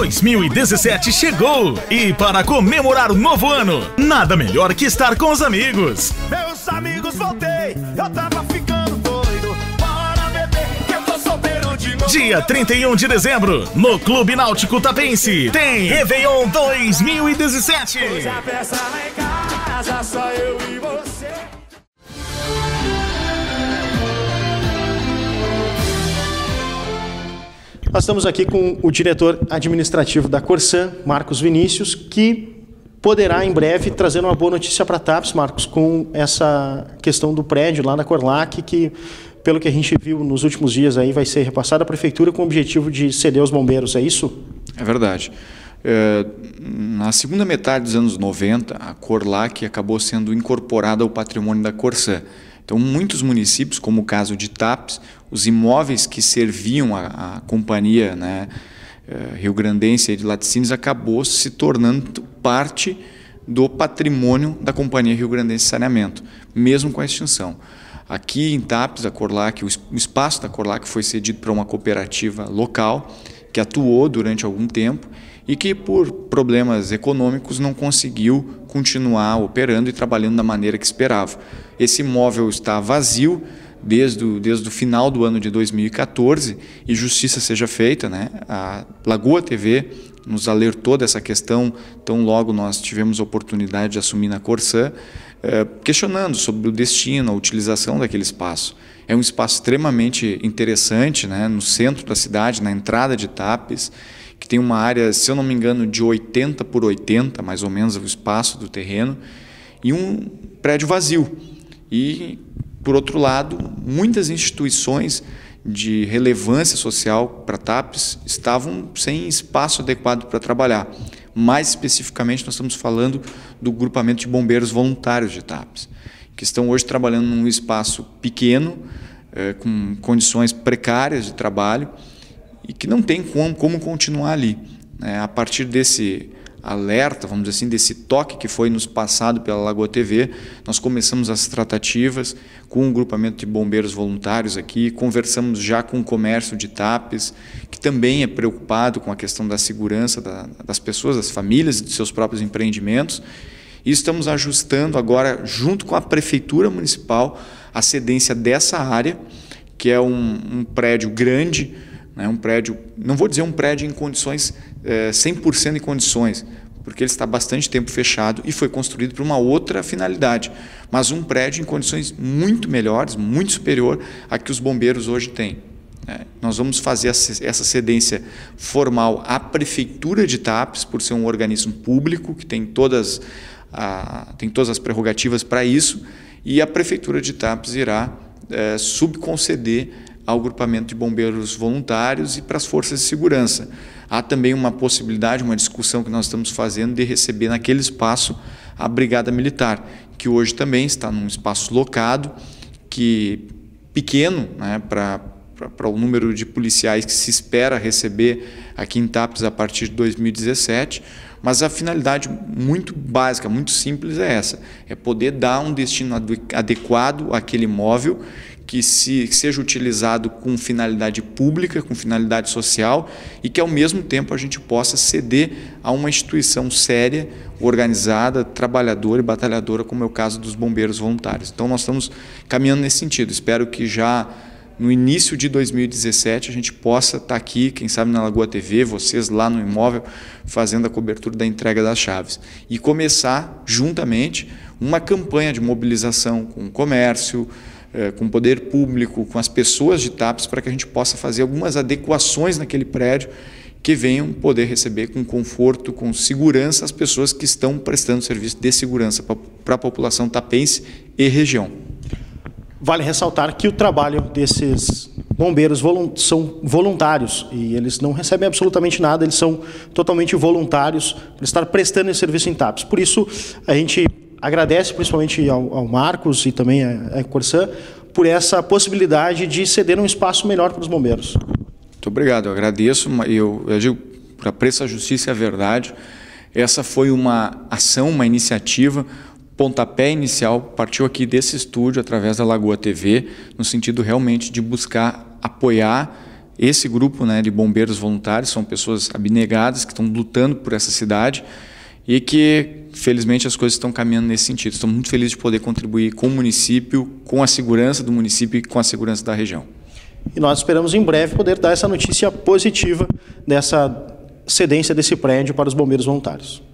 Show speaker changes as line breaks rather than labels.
2017 chegou e para comemorar o novo ano, nada melhor que estar com os amigos.
Meus amigos, voltei, eu tava ficando doido. Bora beber, que eu tô solteiro de novo.
Dia 31 de dezembro, no Clube Náutico Tapense, tem Réveillon 2017.
Hoje a festa lá em casa, só eu e você.
Nós estamos aqui com o diretor administrativo da Corsan, Marcos Vinícius, que poderá em breve trazer uma boa notícia para a TAPES, Marcos, com essa questão do prédio lá da Corlac, que, pelo que a gente viu nos últimos dias, aí vai ser repassado à Prefeitura com o objetivo de ceder aos bombeiros, é isso?
É verdade. Na segunda metade dos anos 90, a Corlac acabou sendo incorporada ao patrimônio da Corsan. Então, muitos municípios, como o caso de TAPES, os imóveis que serviam a companhia, né, rio-grandense de laticínios acabou se tornando parte do patrimônio da companhia rio-grandense de saneamento, mesmo com a extinção. Aqui em TAPES, a Corlac, o espaço da Corlac foi cedido para uma cooperativa local que atuou durante algum tempo e que, por problemas econômicos, não conseguiu continuar operando e trabalhando da maneira que esperava. Esse imóvel está vazio desde o final do ano de 2014 e justiça seja feita, né? A Lagoa TV nos alertou dessa questão, tão logo nós tivemos a oportunidade de assumir na Corsan, questionando sobre o destino, a utilização daquele espaço. É um espaço extremamente interessante, né? No centro da cidade, na entrada de TAPES, que tem uma área, se eu não me engano, de 80 por 80, mais ou menos, o espaço do terreno, e um prédio vazio. E, por outro lado, muitas instituições de relevância social para TAPES estavam sem espaço adequado para trabalhar. Mais especificamente, nós estamos falando do grupamento de bombeiros voluntários de TAPES, que estão hoje trabalhando num espaço pequeno, com condições precárias de trabalho, e que não tem como continuar ali. A partir desse alerta, vamos dizer assim, desse toque que foi nos passado pela Lagoa TV, nós começamos as tratativas com o grupamento de bombeiros voluntários aqui, conversamos já com o comércio de TAPES, que também é preocupado com a questão da segurança das pessoas, das famílias e de seus próprios empreendimentos, e estamos ajustando agora, junto com a Prefeitura Municipal, a cedência dessa área, que é um prédio grande, um prédio, não vou dizer um prédio em condições, 100% em condições, porque ele está há bastante tempo fechado e foi construído para uma outra finalidade, mas um prédio em condições muito melhores, muito superior a que os bombeiros hoje têm. Nós vamos fazer essa cedência formal à Prefeitura de TAPES, por ser um organismo público que tem todas as prerrogativas para isso, e a Prefeitura de TAPES irá subconceder ao grupamento de bombeiros voluntários e para as forças de segurança. Há também uma possibilidade, uma discussão que nós estamos fazendo de receber naquele espaço a Brigada Militar, que hoje também está num espaço locado, que pequeno, né, para o número de policiais que se espera receber aqui em TAPES a partir de 2017, mas a finalidade muito básica, muito simples é essa, é poder dar um destino adequado àquele imóvel, que seja utilizado com finalidade pública, com finalidade social e que, ao mesmo tempo, a gente possa ceder a uma instituição séria, organizada, trabalhadora e batalhadora, como é o caso dos bombeiros voluntários. Então, nós estamos caminhando nesse sentido. Espero que já no início de 2017 a gente possa estar aqui, quem sabe na Lagoa TV, vocês lá no imóvel, fazendo a cobertura da entrega das chaves. E começar, juntamente, uma campanha de mobilização com o comércio, com o poder público, com as pessoas de TAPES, para que a gente possa fazer algumas adequações naquele prédio que venham poder receber com conforto, com segurança as pessoas que estão prestando serviço de segurança para a população tapense e região.
Vale ressaltar que o trabalho desses bombeiros são voluntários e eles não recebem absolutamente nada, eles são totalmente voluntários por estar prestando esse serviço em TAPES. Por isso, a gente agradece principalmente ao Marcos e também à Corsan por essa possibilidade de ceder um espaço melhor para os bombeiros.
Muito obrigado, eu agradeço. Eu digo, para prestar justiça e a verdade, essa foi uma ação, uma iniciativa, pontapé inicial, partiu aqui desse estúdio, através da Lagoa TV, no sentido realmente de buscar apoiar esse grupo, né, de bombeiros voluntários, são pessoas abnegadas que estão lutando por essa cidade e que, felizmente, as coisas estão caminhando nesse sentido. Estou muito feliz de poder contribuir com o município, com a segurança do município e com a segurança da região.
E nós esperamos em breve poder dar essa notícia positiva dessa cedência desse prédio para os bombeiros voluntários.